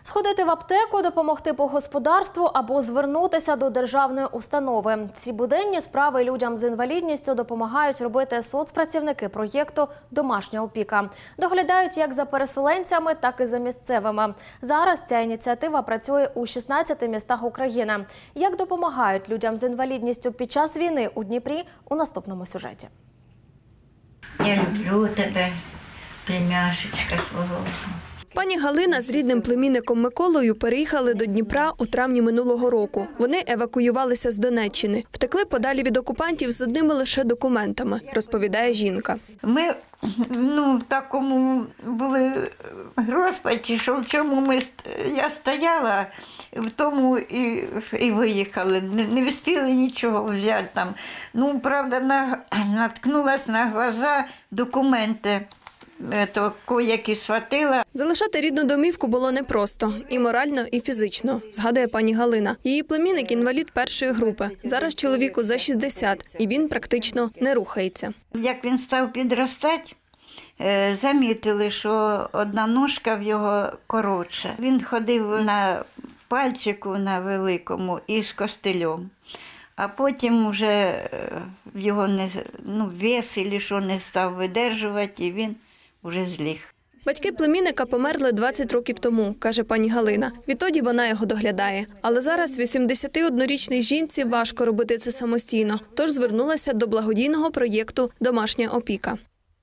Сходити в аптеку, допомогти по господарству або звернутися до державної установи. Ці буденні справи людям з інвалідністю допомагають робити соцпрацівники проєкту «Домашня опіка». Доглядають як за переселенцями, так і за місцевими. Зараз ця ініціатива працює у 16 містах України. Як допомагають людям з інвалідністю під час війни у Дніпрі – у наступному сюжеті. Я люблю тебе, племяшечка свого. Пані Галина з рідним племінником Миколою переїхали до Дніпра у травні минулого року. Вони евакуювалися з Донеччини. Втекли подалі від окупантів з одними лише документами, розповідає жінка. Ми в такому були розпачі, що в чому я стояла, в тому і виїхали. Не встигли нічого взяти там. Правда, наткнулася на глаза документи. Які схватила. Залишати рідну домівку було непросто. І морально, і фізично, згадує пані Галина. Її племінник – інвалід першої групи. Зараз чоловіку за 60, і він практично не рухається. Як він став підростати, замітили, що одна ножка в його коротша. Він ходив на пальчику на великому і з костилем. А потім вже його вес і що не став видержувати, і він вже зліг. Батьки племінника померли 20 років тому, каже пані Галина. Відтоді вона його доглядає. Але зараз 81-річній жінці важко робити це самостійно, тож звернулася до благодійного проєкту «Домашня опіка».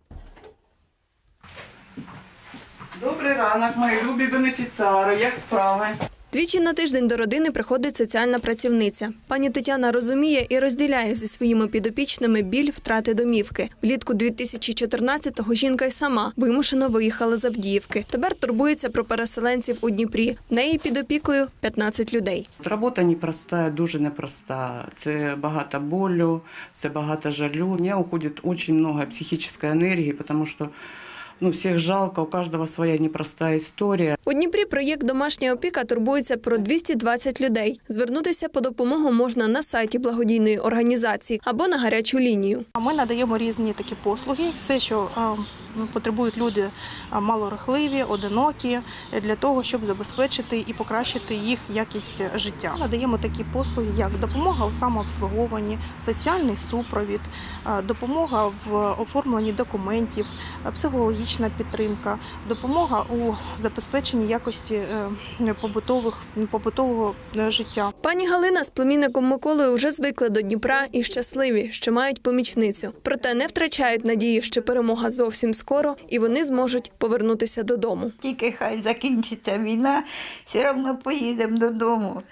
Добрий ранок, мої любі бенефіціари. Як справи? Двічі на тиждень до родини приходить соціальна працівниця. Пані Тетяна розуміє і розділяє зі своїми підопічними біль втрати домівки. Влітку 2014-го жінка й сама вимушено виїхала з Авдіївки. Тепер турбується про переселенців у Дніпрі. В неї під опікою 15 людей. Робота непроста, дуже непроста. Це багато болю, це багато жалю. У мене уходить дуже багато психічної енергії, тому що всіх жалко, у кожного своя непроста історія. У Дніпрі проєкт «Домашня опіка» турбується про 220 людей. Звернутися по допомогу можна на сайті благодійної організації або на гарячу лінію. Ми надаємо різні такі послуги, все, що потребують люди малорухливі, одинокі, для того, щоб забезпечити і покращити їх якість життя. Надаємо такі послуги, як допомога у самообслуговуванні, соціальний супровід, допомога в оформленні документів, психологічна підтримка, допомога у забезпеченні якості побутового життя. Пані Галина з племінником Миколою вже звикли до Дніпра і щасливі, що мають помічницю. Проте не втрачають надії, що перемога зовсім скоро і вони зможуть повернутися додому. Тільки хай закінчиться війна, все одно поїдемо додому.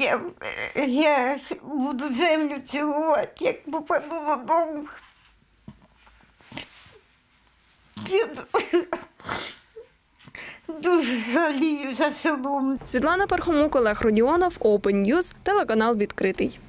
Я буду землю цілувати, як попаду додому. Дуже жалію за селом. Світлана Пархомук, Олег Родіонов, Open News, телеканал «Відкритий».